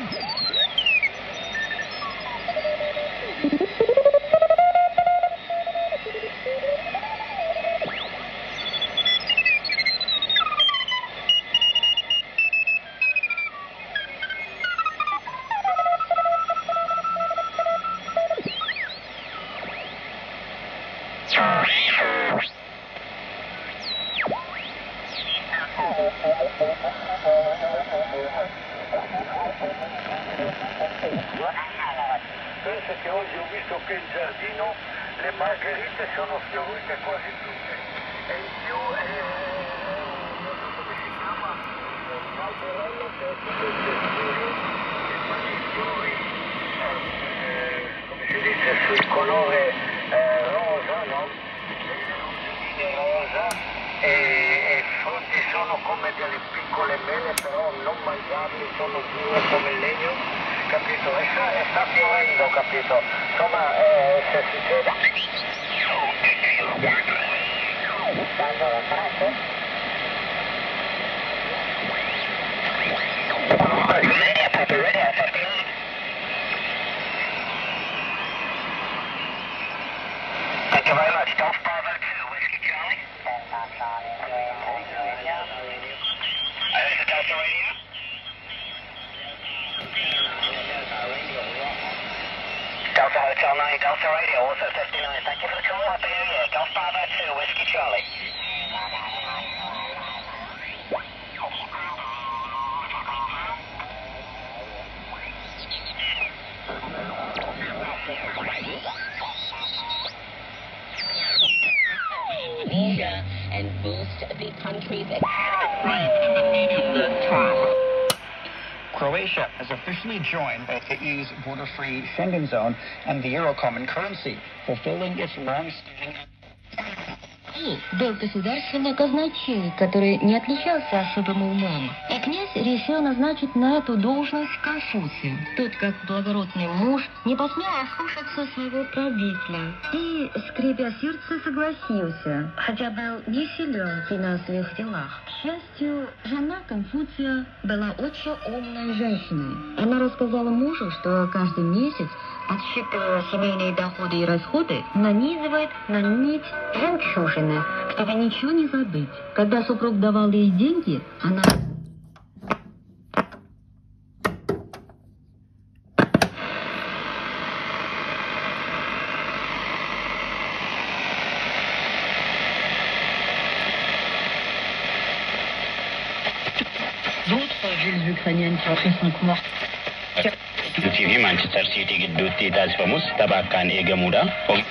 Penso che oggi ho visto che il giardino, le margherite sono fiorite quasi tutte. E in più, non so come si chiama, l'alberello che è tutto il gestire, che fa i fiori, come si dice, sul colore rosa, no? Le rosa, e i frutti sono come delle piccole mele, però non mangiabili, sono dure come il legno. Capito? E sta fiorendo, capito? Insomma, se succede... Dando la frase? Thank you very much. Golf Bravo 2, Whiskey Charlie. This is Delta Radio. Delta Hotel 9, Delta Radio, also 59. Thank you for the call. Happy New Year. Golf Bravo 2, Whiskey Charlie. And boost the country's Croatia has officially joined the EU's border-free Schengen zone and the euro common currency, fulfilling its long-standing... был государственный казначей, который не отличался особым умом. И князь решил назначить на эту должность Кашуси. Тот, как благородный муж, не посмел ослушаться своего правителя. И, скрипя сердце, согласился, хотя был не силен в финансовых делах. К счастью, жена Конфуция была очень умной женщиной. Она рассказала мужу, что каждый месяц, отсчитывая семейные доходы и расходы, нанизывает на нить жемчужины, чтобы ничего не забыть. Когда супруг давал ей деньги, она... D'autres villes ukrainiennes qui ont fait 5 morts. TV Manchester City gidduutti taasifamus tapha akkaan eegamuudha.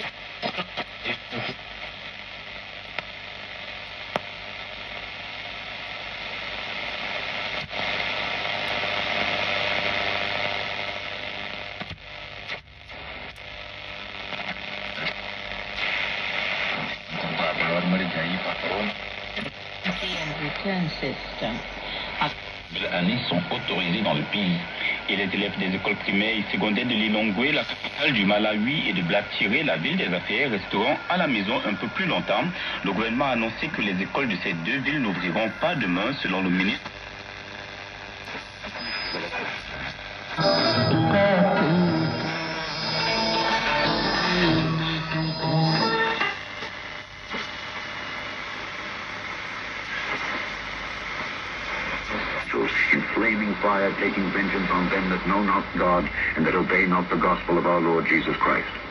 Return system. Années sont autorisés dans le pays. Et les élèves des écoles primaires et secondaires de Lilongwe, la capitale du Malawi, et de Black-Tiré, la ville des affaires, resteront à la maison un peu plus longtemps. Le gouvernement a annoncé que les écoles de ces deux villes n'ouvriront pas demain, selon le ministre. In flaming fire, taking vengeance on them that know not God and that obey not the gospel of our Lord Jesus Christ.